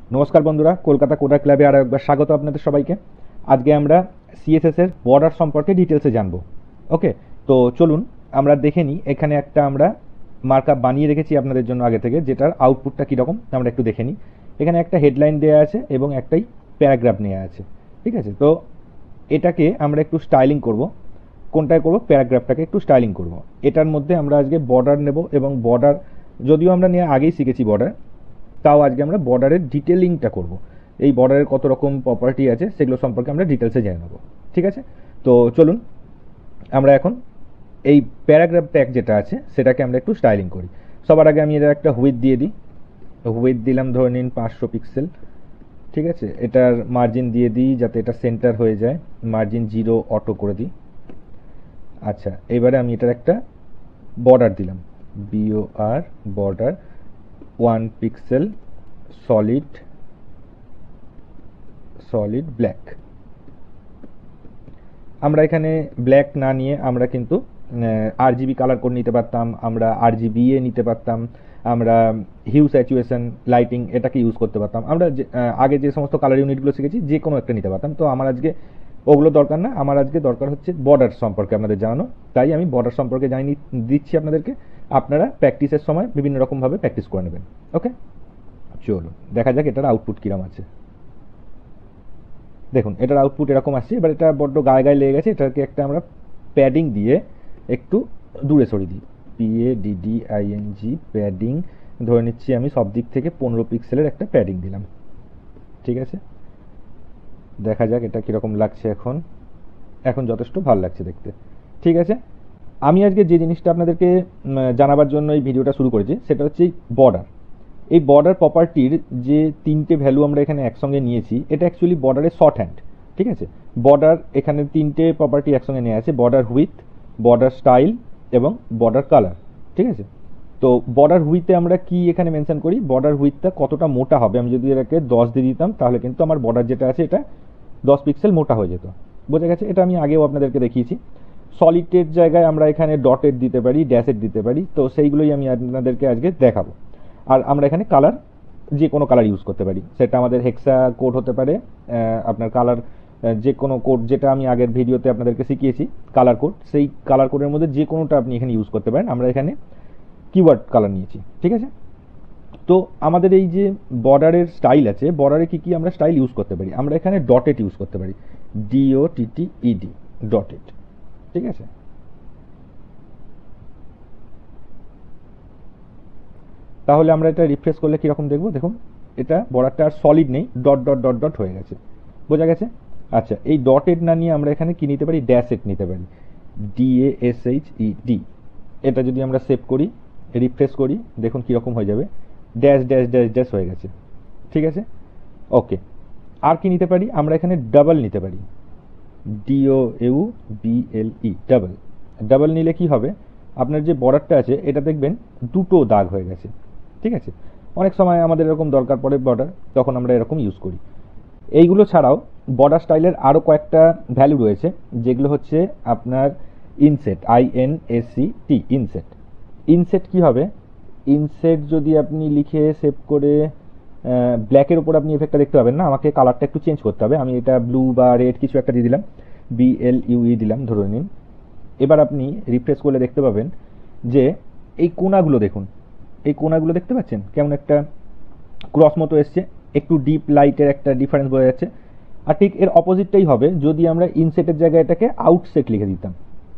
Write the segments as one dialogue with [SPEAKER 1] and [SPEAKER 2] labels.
[SPEAKER 1] নমস্কার বন্ধুরা, কলকাতা কোডার ক্লাবে আরও একবার স্বাগত আপনাদের সবাইকে। আজকে আমরা সিএসএস এর বর্ডার সম্পর্কে ডিটেলসে জানবো। ওকে, তো চলুন আমরা দেখে নিই। এখানে একটা আমরা মার্কআপ বানিয়ে রেখেছি আপনাদের জন্য আগে থেকে, যেটার আউটপুটটা কীরকম আমরা একটু দেখে নিই। এখানে একটা হেডলাইন দেওয়া আছে এবং একটাই প্যারাগ্রাফ নেওয়া আছে। ঠিক আছে, তো এটাকে আমরা একটু স্টাইলিং করব। কোনটায় করব? প্যারাগ্রাফটাকে একটু স্টাইলিং করব। এটার মধ্যে আমরা আজকে বর্ডার নেব, এবং বর্ডার যদিও আমরা নিয়ে আগেই শিখেছি বর্ডার, তাও আজকে আমরা বর্ডারের ডিটেলিংটা করব। এই বর্ডারের কত রকম প্রপার্টি আছে সেগুলো সম্পর্কে আমরা ডিটেলসে জেনে নেব। ঠিক আছে, তো চলুন আমরা এখন এই প্যারাগ্রাফ ট্যাগ যেটা আছে সেটাকে আমরা একটু স্টাইলিং করি। সবার আগে আমি এর একটা হুইথ দিয়ে দিই। হুইথ দিলাম, ধরে নিন 500 পিক্সেল। ঠিক আছে, এটার মার্জিন দিয়ে দিই যাতে এটা সেন্টার হয়ে যায়। মার্জিন 0 অটো করে দিই। আচ্ছা, এবারে আমি এটার একটা বর্ডার দিলাম, BOR border 1 pixel solid black. আমরা এখানে ব্ল্যাক না নিয়ে আমরা কিন্তু RGB কালার কোড নিতে পারতাম, আমরা RGBA নিতে পারতাম, আমরা হিউ স্যাচুয়েশন লাইটিং এটাকে ইউজ করতে পারতাম। আমরা আগে যে সমস্ত কালার ইউনিটগুলো শিখেছি যে কোনো একটা নিতে পারতাম। তো আমার আজকে ওগুলো দরকার না, আমার আজকে দরকার হচ্ছে বর্ডার সম্পর্কে আপনাদের জানানো। তাই আমি বর্ডার সম্পর্কে জানিয়ে দিচ্ছি আপনাদেরকে। আপনারা প্র্যাকটিসের সময় বিভিন্ন রকমভাবে প্র্যাকটিস করে নেবেন। ওকে, চলো দেখা যাক এটার আউটপুট কীরকম আছে। দেখুন এটার আউটপুট এরকম আসছে। এবার এটা বড্ড গায়ে গায়ে লেগে গেছে, এটাকে একটা আমরা প্যাডিং দিয়ে একটু দূরে সরিয়ে দিই। PADDING প্যাডিং ধরে নিচ্ছি আমি সব দিক থেকে 15 পিক্সেলের একটা প্যাডিং দিলাম। ঠিক আছে, দেখা যাক এটা কীরকম লাগছে। এখন যথেষ্ট ভালো লাগছে দেখতে। ঠিক আছে, আমি আজকে যে জিনিসটা আপনাদেরকে জানাবার জন্য এই ভিডিওটা শুরু করেছি সেটা হচ্ছে বর্ডার। এই বর্ডার প্রপার্টির যে 3টে ভ্যালু আমরা এখানে একসঙ্গে নিয়েছি, এটা অ্যাকচুয়ালি বর্ডারের শর্ট হ্যান্ড। ঠিক আছে, বর্ডার এখানে 3টে প্রপার্টি একসঙ্গে নেওয়া আছে, বর্ডার হুইথ, বর্ডার স্টাইল এবং বর্ডার কালার। ঠিক আছে, তো বর্ডার হুইথে আমরা কি এখানে মেনশন করি, বর্ডার হুইথটা কতটা মোটা হবে। আমি যদি এটাকে 10 দিয়ে দিতাম তাহলে কিন্তু আমার বর্ডার যেটা আছে এটা 10 পিক্সেল মোটা হয়ে যেত। বোঝা গেছে? এটা আমি আগেও আপনাদেরকে দেখিয়েছি। সলিডের জায়গায় আমরা এখানে ডটেড দিতে পারি, ড্যাশেড দিতে পারি। তো সেইগুলোই আমি আপনাদেরকে আজকে দেখাবো। আর আমরা এখানে কালার যে কোনো কালার ইউজ করতে পারি, সেটা আমাদের হেক্সা কোড হতে পারে, আপনার কালার যে কোনো কোড যেটা আমি আগের ভিডিওতে আপনাদেরকে শিখিয়েছি কালার কোড, সেই কালার কোডের মধ্যে যে কোনোটা আপনি এখানে ইউজ করতে পারেন। আমরা এখানে কিওয়ার্ড কালার নিয়েছি। ঠিক আছে, তো আমাদের এই যে বর্ডারের স্টাইল আছে, বর্ডারে কি কি আমরা স্টাইল ইউজ করতে পারি, আমরা এখানে ডটেড ইউজ করতে পারি, DOTTED ডটেড। ঠিক আছে, তাহলে আমরা এটা রিফ্রেশ করলে কীরকম দেখব। দেখুন এটা বর্ডারটা আর সলিড নেই, ডট ডট ডট ডট হয়ে গেছে। বোঝা গেছে? আচ্ছা, এই ডটেড না নিয়ে আমরা এখানে কি নিতে পারি, ড্যাশেড নিতে পারি, DASHED। এটা যদি আমরা সেভ করি, রিফ্রেশ করি, দেখুন কীরকম হয়ে যাবে, ড্যাশ ড্যাশ ড্যাশ ড্যাশ হয়ে গেছে। ঠিক আছে, ওকে। আর কি নিতে পারি, আমরা এখানে ডাবল নিতে পারি, DOUBLE ডাবল। ডাবল নিলে কি হবে, আপনার যে বর্ডারটা আছে এটা দেখবেন দুটো দাগ হয়ে গেছে। ঠিক আছে, অনেক সময় আমাদের এরকম দরকার পড়ে বর্ডার, তখন আমরা এরকম ইউজ করি। এইগুলো ছাড়াও বর্ডার স্টাইলের আরও কয়েকটা ভ্যালু রয়েছে, যেগুলো হচ্ছে আপনার ইনসেট, INSET ইনসেট। ইনসেট কী হবে, ইনসেট যদি আপনি লিখে সেভ করে ব্ল্যাকের উপর আপনি এফেক্টটা দেখতে পাবেন না, আমাকে কালারটা একটু চেঞ্জ করতে হবে। আমি এটা ব্লু বা রেড কিছু একটা দিয়ে দিলাম, BLUE দিলাম ধরে নিন। এবার আপনি রিফ্রেশ করলে দেখতে পাবেন যে এই কোনাগুলো দেখুন, এই কোনাগুলো দেখতে পাচ্ছেন কেমন একটা ক্রস মতো এসছে, একটু ডিপ লাইটের একটা ডিফারেন্স বোঝা যাচ্ছে। আর ঠিক এর অপোজিটটাই হবে যদি আমরা ইনসেটের জায়গায় এটাকে আউটসেট লিখে দিতাম,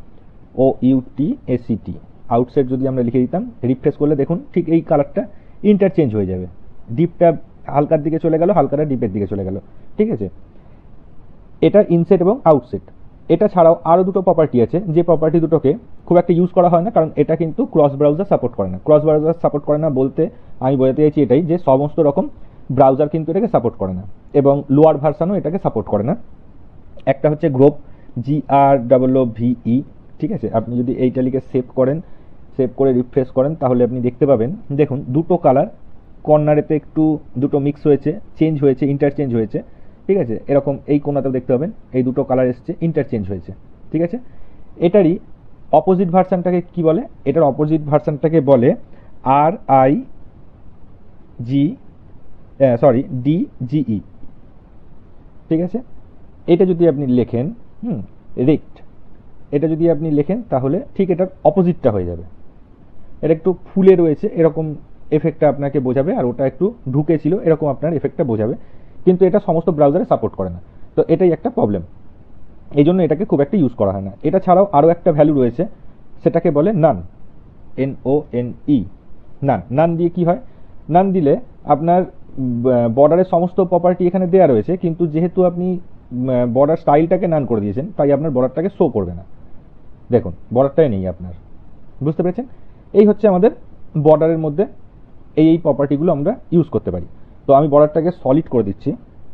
[SPEAKER 1] OUTSET আউটসেট যদি আমরা লিখে দিতাম, রিফ্রেশ করলে দেখুন ঠিক এই কালারটা ইন্টারচেঞ্জ হয়ে যাবে, ডিপটা হালকার দিকে চলে গেল, হালকাটা ডিপের দিকে চলে গেল। ঠিক আছে, এটা ইনসেট এবং আউটসেট। এটা ছাড়াও আরও দুটো প্রপার্টি আছে, যে প্রপার্টি দুটোকে খুব একটা ইউজ করা হয় না, কারণ এটা কিন্তু ক্রস ব্রাউজার সাপোর্ট করে না। ক্রস ব্রাউজার সাপোর্ট করে না বলতে আমি বোঝাতে চাইছি এটাই, যে সমস্ত রকম ব্রাউজার কিন্তু এটাকে সাপোর্ট করে না, এবং লোয়ার ভার্সানও এটাকে সাপোর্ট করে না। একটা হচ্ছে গ্রোভ, GROOVE। ঠিক আছে, আপনি যদি এইটা লিখে সেভ করেন, সেভ করে রিফ্রেশ করেন, তাহলে আপনি দেখতে পাবেন দেখুন দুটো কালার কর্নারেতে একটু দুটো মিক্স হয়েছে, চেঞ্জ হয়েছে, ইন্টারচেঞ্জ হয়েছে। ঠিক আছে, এরকম এই কোনাতেও দেখতে পাবেন এই দুটো কালার এসছে, ইন্টারচেঞ্জ হয়েছে। ঠিক আছে, এটারই অপোজিট ভার্সানটাকে কি বলে, এটার অপোজিট ভার্সানটাকে বলে সরি ডিজিই, ঠিক আছে। এটা যদি আপনি লেখেন রেক্ট, এটা যদি আপনি লেখেন তাহলে ঠিক এটার অপোজিটটা হয়ে যাবে। এটা একটু ফুলে রয়েছে এরকম এফেক্টটা আপনাকে বোঝাবে, আর ওটা একটু ঢুকেছিল এরকম আপনার এফেক্টটা বোঝাবে, কিন্তু এটা সমস্ত ব্রাউজারে সাপোর্ট করে না। তো এটাই একটা প্রবলেম, এই জন্য এটাকে খুব একটা ইউজ করা হয় না। এটা ছাড়াও আরও একটা ভ্যালু রয়েছে, সেটাকে বলে নান, NONE, নান। নান দিয়ে কি হয়, নান দিলে আপনার বর্ডারের সমস্ত প্রপার্টি এখানে দেওয়া রয়েছে, কিন্তু যেহেতু আপনি বর্ডার স্টাইলটাকে নান করে দিয়েছেন তাই আপনার বর্ডারটাকে শো করবে না। দেখুন বর্ডারটাই নেই আপনার, বুঝতে পেরেছেন? এই হচ্ছে আমাদের বর্ডারের মধ্যে এই প্রপার্টিগুলো আমরা ইউজ করতে পারি। তো আমি বর্ডারটাকে সলিড করে দিচ্ছি,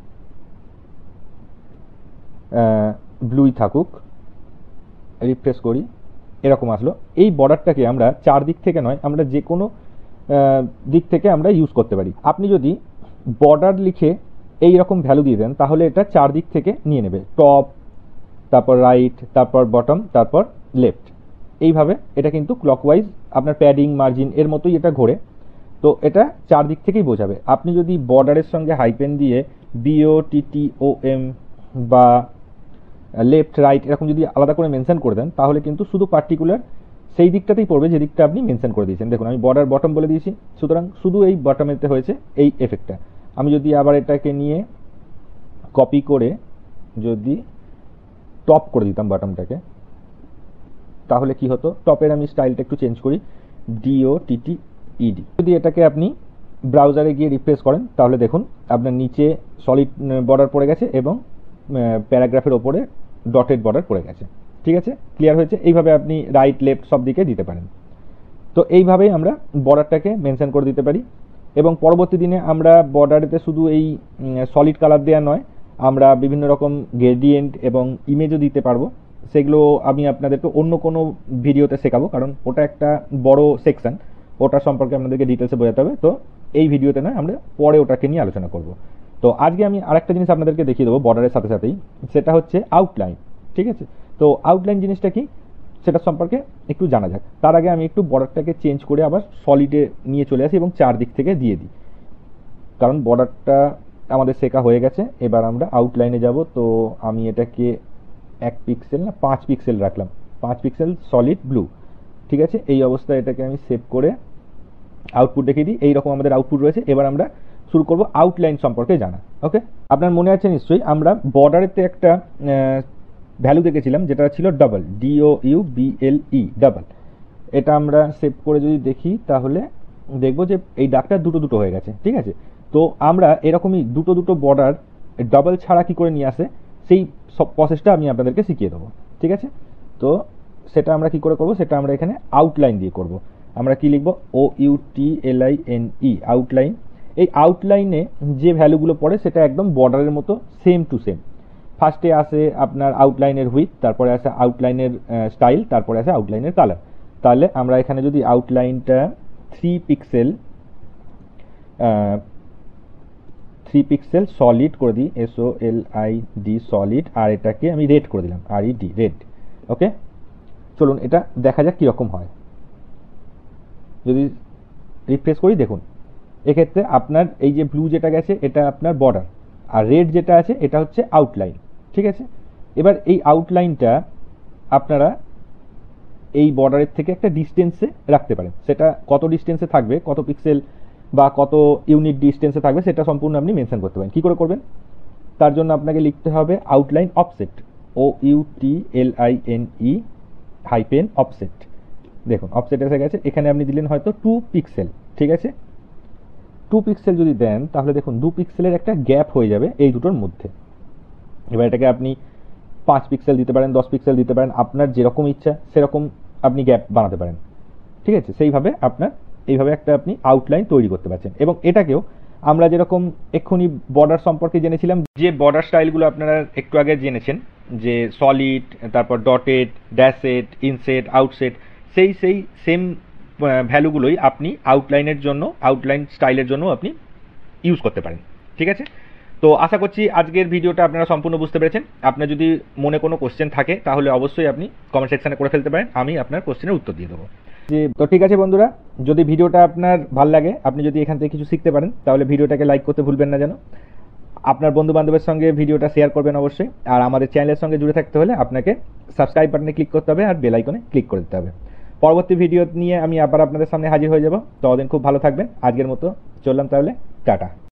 [SPEAKER 1] ব্লুই থাকুক, রিফ্রেশ করি, এরকম আসলো। এই বর্ডারটাকে আমরা চারদিক থেকে নয়, আমরা যে কোনো দিক থেকে আমরা ইউজ করতে পারি। আপনি যদি বর্ডার লিখে এই রকম ভ্যালু দিয়ে দেন তাহলে এটা চারদিক থেকে নিয়ে নেবে, টপ, তারপর রাইট, তারপর বটম, তারপর লেফট, এইভাবে এটা কিন্তু ক্লকওয়াইজ আপনার প্যাডিং মার্জিন এর মতোই এটা ঘোরে। তো এটা চারদিক থেকেই বোঝাবে। আপনি যদি বর্ডারের সঙ্গে হাইপেন দিয়ে BOTTOM বা লেফট রাইট এরকম যদি আলাদা করে মেনশন করে দেন তাহলে কিন্তু শুধু পার্টিকুলার সেই দিকটাতেই পড়বে যে দিকটা আপনি মেনশন করে দিয়েছেন। দেখুন আমি বর্ডার বটম বলে দিয়েছি, সুতরাং শুধু এই বটমেতে হয়েছে এই এফেক্টটা। আমি যদি আবার এটাকে নিয়ে কপি করে যদি টপ করে দিতাম বটমটাকে, তাহলে কি হতো, টপের আমি স্টাইলটা একটু চেঞ্জ করি, DOTTED। যদি এটাকে আপনি ব্রাউজারে গিয়ে রিফ্রেশ করেন তাহলে দেখুন আপনার নিচে সলিড বর্ডার পড়ে গেছে এবং প্যারাগ্রাফের ওপরে ডটেড বর্ডার পড়ে গেছে। ঠিক আছে, ক্লিয়ার হয়েছে? এইভাবে আপনি রাইট লেফট সব দিকে দিতে পারেন। তো এইভাবেই আমরা বর্ডারটাকে মেনশন করে দিতে পারি, এবং পরবর্তী দিনে আমরা বর্ডারেতে শুধু এই সলিড কালার দেওয়া নয়, আমরা বিভিন্ন রকম গ্রেডিয়েন্ট এবং ইমেজও দিতে পারবো। সেগুলো আমি আপনাদেরকে অন্য কোনো ভিডিওতে শেখাবো, কারণ ওটা একটা বড় সেকশন, ওটা সম্পর্কে আপনাদেরকে ডিটেলসে বোঝাতে হবে। তো এই ভিডিওতে নয়, আমরা পরে ওটাকে নিয়ে আলোচনা করব। তো আজকে আমি আরেকটা জিনিস আপনাদেরকে দেখিয়ে দেবো বর্ডারের সাথে সাথেই, সেটা হচ্ছে আউটলাইন। ঠিক আছে, তো আউটলাইন জিনিসটা কি সেটা সম্পর্কে একটু জানা যাক। তার আগে আমি একটু বর্ডারটাকে চেঞ্জ করে আবার সলিডে নিয়ে চলে আসি এবং চারদিক থেকে দিয়ে দিই, কারণ বর্ডারটা আমাদের শেখা হয়ে গেছে। এবার আমরা আউটলাইনে যাব। তো আমি এটাকে 1 পিক্সেল না 5 পিক্সেল রাখলাম, 5 পিক্সেল সলিড ব্লু। ঠিক আছে, এই অবস্থায় এটাকে আমি সেভ করে আউটপুট দেখিয়ে দিই। এইরকম আমাদের আউটপুট রয়েছে। এবার আমরা শুরু করব আউটলাইন সম্পর্কে জানা। ওকে, আপনার মনে আছে নিশ্চয়ই আমরা বর্ডারেতে একটা ভ্যালু দেখেছিলাম যেটা ছিল ডাবল, DOUBLE, ডাবল। এটা আমরা সেভ করে যদি দেখি তাহলে দেখব যে এই দাগটা দুটো দুটো হয়ে গেছে। ঠিক আছে, তো আমরা এরকমই দুটো দুটো বর্ডার ডাবল ছাড়া কি করে নিয়ে আসে সেই সব প্রসেসটা আমি আপনাদেরকে শিখিয়ে দেবো। ঠিক আছে, তো সেটা আমরা কি করে করব, সেটা আমরা এখানে আউটলাইন দিয়ে করব। আমরা কি লিখব, OUTLINE, আউটলাইন। এই আউটলাইনে যে ভ্যালুগুলো পড়ে সেটা একদম বর্ডারের মতো সেম টু সেম। ফার্স্টে আসে আপনার আউটলাইনের হুইথ, তারপরে আসে আউটলাইনের স্টাইল, তারপরে আসে আউটলাইনের কালার। তাহলে আমরা এখানে যদি আউটলাইনটা 3 পিক্সেল সলিড করে দিই, SOLID সলিড, আর এটাকে আমি রেড করে দিলাম, RED, রেড। ওকে, চলুন এটা দেখা যাক কীরকম হয়। যদি রিফ্রেশ করি দেখুন, এক্ষেত্রে আপনার এই যে ব্লু যেটা গেছে এটা আপনার বর্ডার, আর রেড যেটা আছে এটা হচ্ছে আউটলাইন। ঠিক আছে, এবার এই আউটলাইনটা আপনারা এই বর্ডারের থেকে একটা ডিস্টেন্সে রাখতে পারেন। সেটা কত ডিস্টেন্সে থাকবে, কত পিক্সেল বা কত ইউনিট ডিস্টেন্সে থাকবে সেটা সম্পূর্ণ আপনি মেনশন করতে পারেন। কী করে করবেন, তার জন্য আপনাকে লিখতে হবে আউটলাইন অফসেট, OUTLINE অফসেট। দেখুন অফসেট এসে গেছে, এখানে আপনি দিলেন হয়তো 2 পিক্সেল। ঠিক আছে, 2 পিক্সেল যদি দেন তাহলে দেখুন 2 পিক্সেলের একটা গ্যাপ হয়ে যাবে এই দুটোর মধ্যে। এবার এটাকে আপনি 5 পিক্সেল দিতে পারেন, 10 পিক্সেল দিতে পারেন, আপনার যেরকম ইচ্ছা সেরকম আপনি গ্যাপ বানাতে পারেন। ঠিক আছে, সেইভাবে আপনার এইভাবে একটা আপনি আউটলাইন তৈরি করতে পারছেন। এবং এটাকেও আমরা যেরকম এক্ষুনি বর্ডার সম্পর্কে জেনেছিলাম, যে বর্ডার স্টাইলগুলো আপনারা একটু আগে জেনেছেন, যে সলিড, তারপর ডটেড, ড্যাশেড, ইনসেট, আউটসেট, সেই সেম ভ্যালুগুলোই আপনি আউটলাইনের জন্য, আউটলাইন স্টাইলের জন্য আপনি ইউজ করতে পারেন। ঠিক আছে, তো আশা করছি আজকের ভিডিওটা আপনারা সম্পূর্ণ বুঝতে পেরেছেন। আপনার যদি মনে কোনো কোশ্চেন থাকে তাহলে অবশ্যই আপনি কমেন্ট সেকশানে করে ফেলতে পারেন, আমি আপনার কোশ্চেনের উত্তর দিয়ে দেবো। যে তো ঠিক আছে বন্ধুরা, যদি ভিডিওটা আপনার ভালো লাগে, আপনি যদি এখান থেকে কিছু শিখতে পারেন, তাহলে ভিডিওটাকে লাইক করতে ভুলবেন না যেন। আপনার বন্ধু বান্ধবের সঙ্গে ভিডিওটা শেয়ার করবেন অবশ্যই। আর আমাদের চ্যানেলের সঙ্গে জুড়ে থাকতে হলে আপনাকে সাবস্ক্রাইব বাটনে ক্লিক করতে হবে আর বেল আইকনে ক্লিক করে দিতে হবে। পরবর্তী ভিডিও নিয়ে আমি আবার আপনাদের সামনে হাজির হয়ে যাব। ততদিন খুব ভালো থাকবেন। আজকের মতো চললাম তাহলে, টাটা।